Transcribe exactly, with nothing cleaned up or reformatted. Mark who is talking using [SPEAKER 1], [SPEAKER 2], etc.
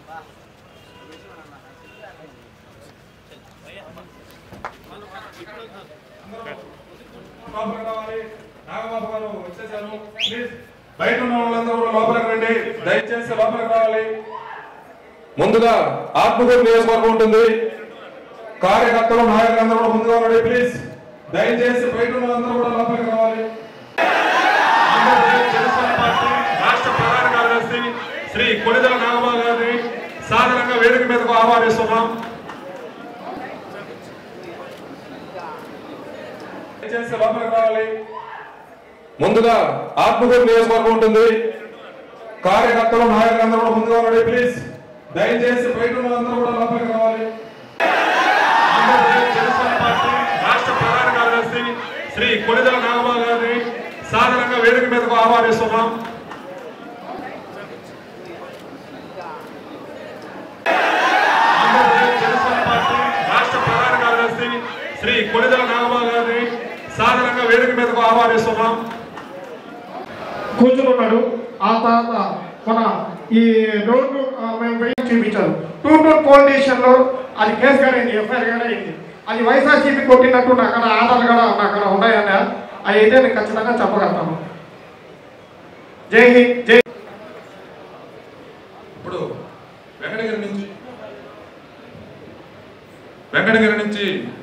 [SPEAKER 1] నాగబాబు గారు వచ్చేసారు. ప్లీజ్ బయట ఉన్న వాళ్ళందరూ కూడా లోపలికి రండి, దయచేసి లోపలికి రావాలి. ముందుగా ఆత్మకూరు నియోజకవర్గం ఉంటుంది. కార్యకర్తలు నాయకులందరూ కూడా ముందుగా రండి ప్లీజ్. దయచేసి బయట ఉన్న వాళ్ళందరూ కూడా లోపలికి రావాలి. ఆంధ్రప్రదేశ్ జనసేన పార్టీ రాష్ట్ర ప్రధాన కార్యదర్శి శ్రీ కొణిదెల నాగబాబు గారిని సాధారణంగా వేదిక మీదకు ఆహ్వానిస్తున్నాం. దయచేసి లోపలికి రావాలి. ముందుగా ఆత్మకూరు నియోజకవర్గం ఉంటుంది. కార్యకర్తలు నాయకులందరూ కూడా ముందుగా రండి ప్లీజ్. దయచేసి బయట ఉన్న వాళ్ళందరూ కూడా లోపలికి రావాలి. ఆంధ్రప్రదేశ్ జనసేన పార్టీ రాష్ట్ర ప్రధాన కార్యదర్శి శ్రీ కొణిదెల నాగబాబు గారిని సాధారణంగా వేదిక మీదకు ఆహ్వానిస్తున్నాం. ఆంధ్రప్రదేశ్ జనసేన పార్టీ రాష్ట్ర ప్రధాన కార్యదర్శి శ్రీ కొణిదెల నాగబాబు గారిని సాధారణంగా వేదిక మీదకు ఆహ్వానిస్తున్నాం.
[SPEAKER 2] కూర్చున్నాడు. ఆ తర్వాత మన ఈ రోడ్డు మేము చూపించారు. టూ టూర్ పోలీస్ స్టేషన్ లో అది కేసు గానే అయింది, ఎఫ్ఐఆర్ గానే అయింది. అది వైఎస్ఆర్సీపీ కొట్టినట్టు నాకు అక్కడ ఆధారాలు కూడా నాకు అక్కడ ఉన్నాయన్న అవి అయితే నేను ఖచ్చితంగా చెప్పగలుగుతాను. జై హింద్. జై
[SPEAKER 1] ఇప్పుడు వెంకటగిరి నుంచి వెంకటగిరి నుంచి